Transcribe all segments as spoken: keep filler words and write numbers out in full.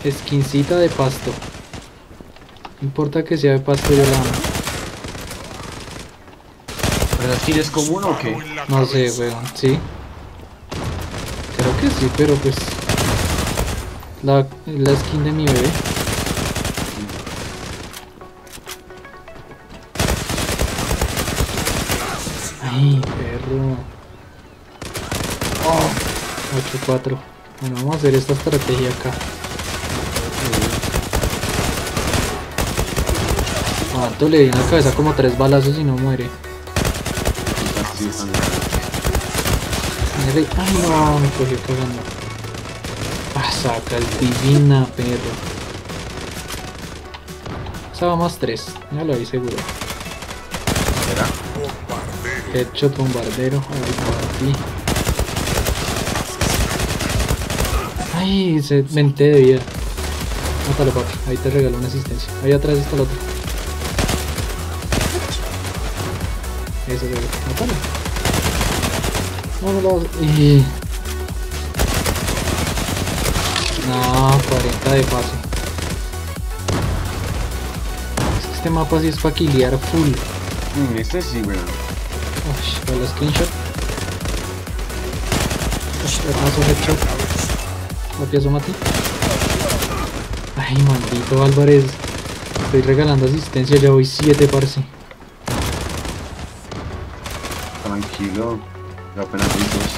Skincita de pasto. No importa que sea de pasto, yo la amo. ¿Pero la skin es común o qué? No sé, weón, sí. Creo que sí, pero pues... La, la skin de mi bebé. Ay, perro. Oh, ocho cuatro. Bueno, vamos a hacer esta estrategia acá. Cuánto le di en la cabeza, como tres balazos y no muere. Ay no, me cogió cagando. Ah, saca el divina, perro. Esa va más tres, ya lo vi seguro. ¿Será? Headshot bombardero, ahí para ti. Ay, se menté de vida. Mátalo, papi, ahí te regalo una asistencia. Ahí atrás está el otro. Eso, bebé, mátalo. No, no lo vas a... Y... No, cuarenta de paso. Es que este mapa sí es para killear full. Mm, este sí, weón. Uy, para la screenshot. Uy, hermoso headshot. Papi, asómate. Ay, maldito Álvarez. Estoy regalando asistencia, ya voy siete, parce. Tranquilo. Yo apenas vi dos.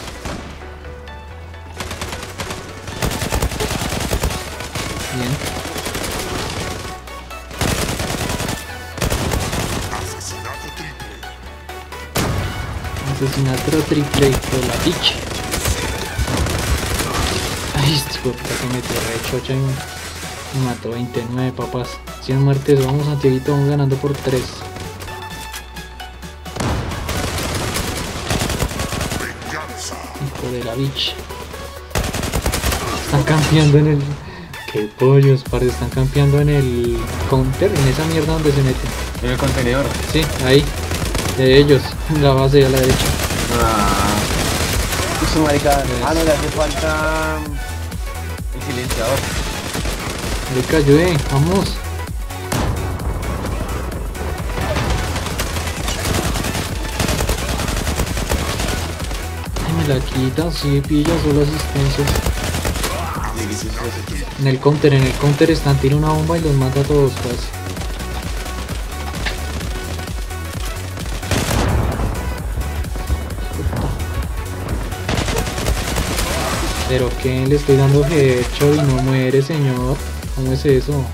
Bien. Asesinato triple de la bitch. Ay, este hijo de puta que metió re chocha y me mató veintinueve, papás. cien muertes, vamos Santiaguito, vamos ganando por tres. Hijo de la bitch. Están campeando en el... Qué pollos, parce, están campeando en el counter, en esa mierda donde se meten. En el contenedor. Sí, ahí. De ellos, en la base a la derecha. Ah. Eso, marica. Ah, no le hace falta el silenciador. Marica, ayude, vamos. Ay, me la quitan, sí, pilla, solo asistencias. En el counter, en el counter están, tira una bomba y los mata a todos, pues. Pero que le estoy dando hecho y no muere, señor. ¿Cómo es eso?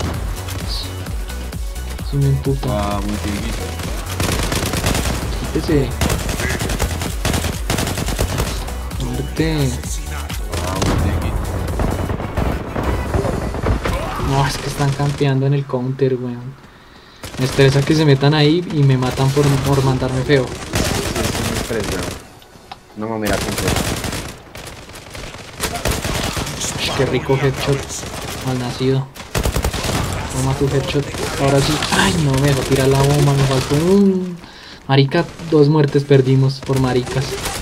Sí me emputa. Ah, muy tiquito. Quítese. Muerte. Ah, muy tiquito. No, es que están campeando en el counter, weón. Me estresa que se metan ahí y me matan por, por mandarme feo. Sí, es un estrés, weón. No me mira completo. Qué rico headshot. Malnacido. Toma tu headshot. Ahora sí. Ay, no me dejó tirar la bomba. Me faltó un... Marica, dos muertes perdimos por maricas.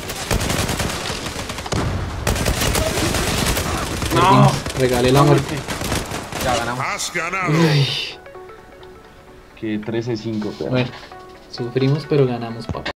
No. Regalé la muerte. Ya ganamos. Has ganado. Uy. Que trece cinco, pero... Bueno, sufrimos pero ganamos, papá.